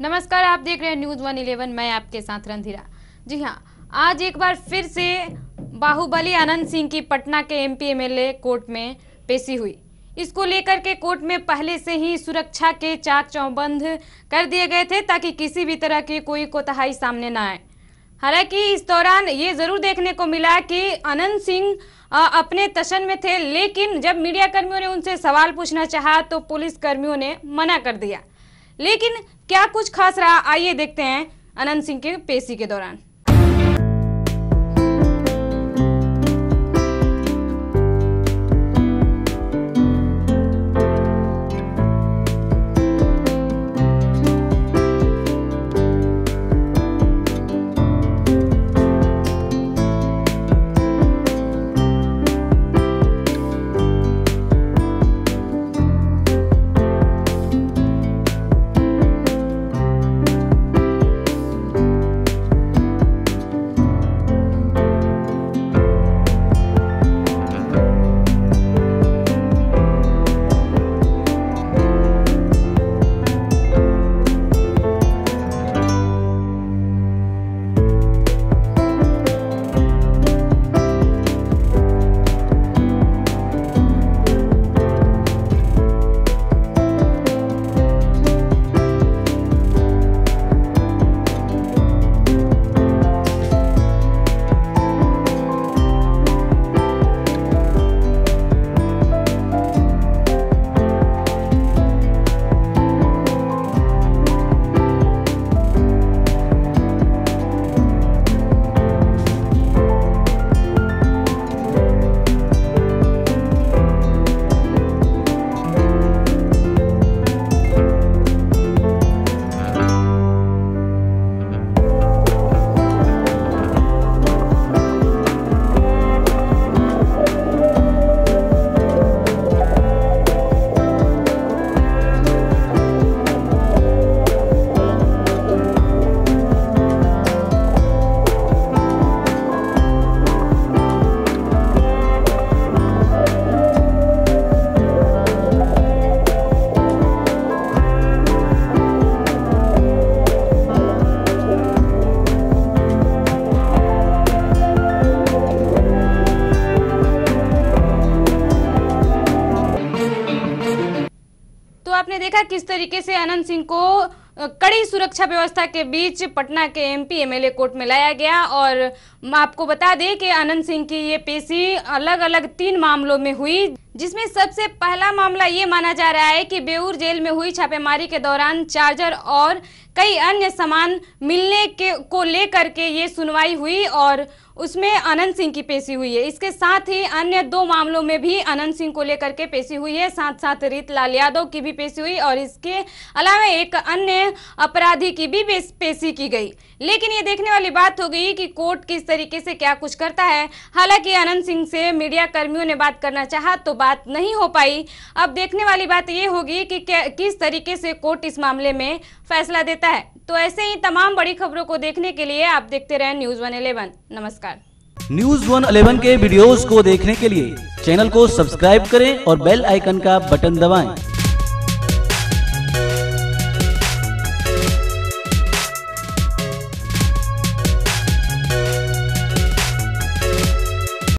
नमस्कार, आप देख रहे हैं न्यूज़ 111। मैं आपके साथ रणधीरा। जी हाँ, आज एक बार फिर से बाहुबली अनंत सिंह की पटना के एमपी एमएलए कोर्ट में पेशी हुई। इसको लेकर के कोर्ट में पहले से ही सुरक्षा के चाक चौबंद कर दिए गए थे ताकि किसी भी तरह की कोई कोताही सामने न आए। हालांकि इस दौरान ये जरूर देखने को मिला कि अनंत सिंह अपने तशन में थे, लेकिन जब मीडिया कर्मियों ने उनसे सवाल पूछना चाहा तो पुलिस कर्मियों ने मना कर दिया। लेकिन क्या कुछ खास रहा, आइए देखते हैं अनंत सिंह के पेशी के दौरान। आपने देखा किस तरीके से अनंत सिंह को कड़ी सुरक्षा व्यवस्था के बीच पटना के एमपी एमएलए कोर्ट में लाया गया। और आपको बता दें कि अनंत सिंह की ये पेशी अलग अलग 3 मामलों में हुई, जिसमें सबसे पहला मामला ये माना जा रहा है कि बेऊर जेल में हुई छापेमारी के दौरान चार्जर और कई अन्य सामान मिलने को लेकर के ये सुनवाई हुई और उसमें अनंत सिंह की पेशी हुई है। इसके साथ ही अन्य 2 मामलों में भी अनंत सिंह को लेकर के पेशी हुई है, साथ साथ रीतलाल यादव की भी पेशी हुई और इसके अलावा एक अन्य अपराधी की भी पेशी की गई। लेकिन ये देखने वाली बात हो गई कि कोर्ट किस तरीके से क्या कुछ करता है। हालांकि अनंत सिंह से मीडिया कर्मियों ने बात करना चाहा तो बात नहीं हो पाई। अब देखने वाली बात ये होगी कि किस तरीके से कोर्ट इस मामले में फैसला देता है। तो ऐसे ही तमाम बड़ी खबरों को देखने के लिए आप देखते रहें न्यूज़ 111। नमस्कार। न्यूज़ 111 के वीडियोस को देखने के लिए चैनल को सब्सक्राइब करें और बेल आइकन का बटन दबाएं।